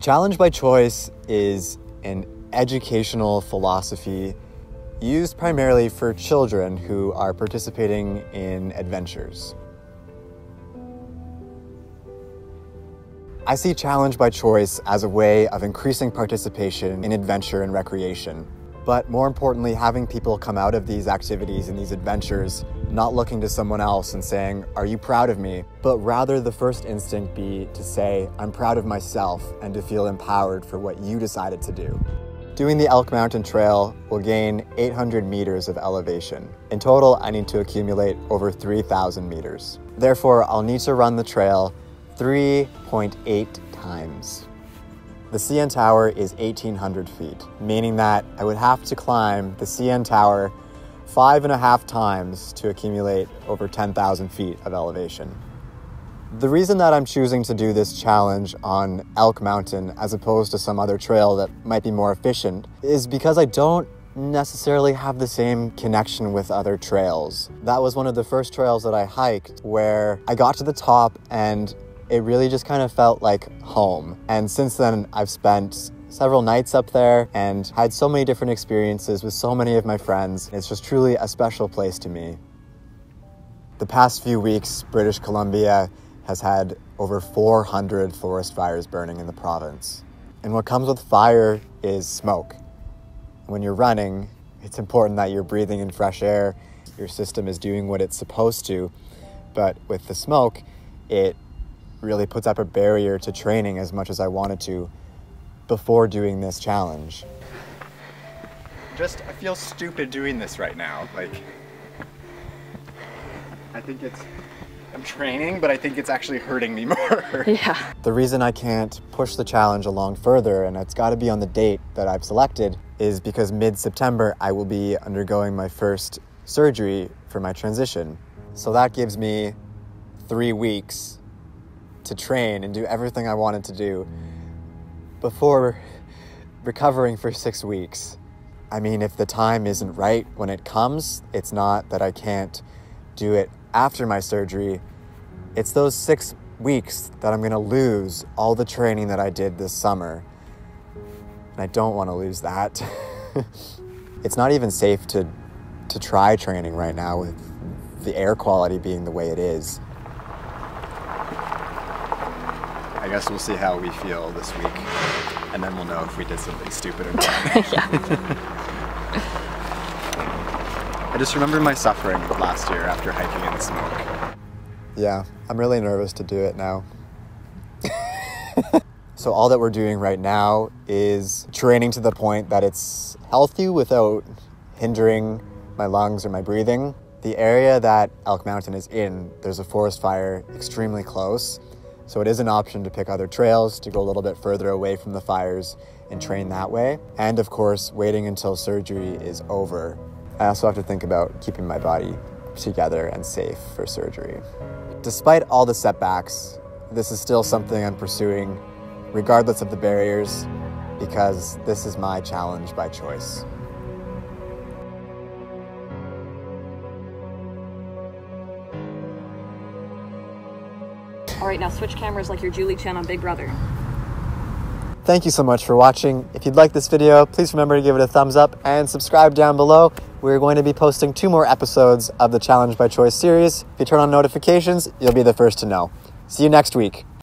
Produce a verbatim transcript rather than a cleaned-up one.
Challenge by choice is an educational philosophy used primarily for children who are participating in adventures. I see challenge by choice as a way of increasing participation in adventure and recreation. But more importantly, having people come out of these activities and these adventures not looking to someone else and saying, "Are you proud of me?" But rather the first instinct be to say, "I'm proud of myself," and to feel empowered for what you decided to do. Doing the Elk Mountain Trail will gain eight hundred meters of elevation. In total, I need to accumulate over three thousand meters. Therefore, I'll need to run the trail three point eight times. The C N Tower is eighteen hundred feet, meaning that I would have to climb the C N Tower five and a half times to accumulate over ten thousand feet of elevation. The reason that I'm choosing to do this challenge on Elk Mountain as opposed to some other trail that might be more efficient is because I don't necessarily have the same connection with other trails. That was one of the first trails that I hiked where I got to the top and it really just kind of felt like home. And since then, I've spent several nights up there and had so many different experiences with so many of my friends. It's just truly a special place to me. The past few weeks, British Columbia has had over four hundred forest fires burning in the province. And what comes with fire is smoke. When you're running, it's important that you're breathing in fresh air. Your system is doing what it's supposed to. But with the smoke, it really puts up a barrier to training as much as I wanted to before doing this challenge. Just, I feel stupid doing this right now. Like, I think it's, I'm training, but I think it's actually hurting me more. Yeah. The reason I can't push the challenge along further, and it's gotta be on the date that I've selected, is because mid-September I will be undergoing my first surgery for my transition. So that gives me three weeks to train and do everything I wanted to do before recovering for six weeks. I mean, if the time isn't right when it comes, it's not that I can't do it after my surgery. It's those six weeks that I'm gonna lose all the training that I did this summer. And I don't wanna lose that. It's not even safe to, to try training right now with the air quality being the way it is. I guess we'll see how we feel this week, and then we'll know if we did something stupid or not. Yeah. I just remember my suffering last year after hiking in the smoke. Yeah, I'm really nervous to do it now. So all that we're doing right now is training to the point that it's healthy without hindering my lungs or my breathing. The area that Elk Mountain is in, there's a forest fire extremely close. So it is an option to pick other trails, to go a little bit further away from the fires and train that way. And of course, waiting until surgery is over. I also have to think about keeping my body together and safe for surgery. Despite all the setbacks, this is still something I'm pursuing, regardless of the barriers, because this is my challenge by choice. All right, now switch cameras like your Julie Chen on Big Brother. Thank you so much for watching. If you'd like this video, please remember to give it a thumbs up and subscribe down below. We're going to be posting two more episodes of the Challenge by Choice series. If you turn on notifications, you'll be the first to know. See you next week.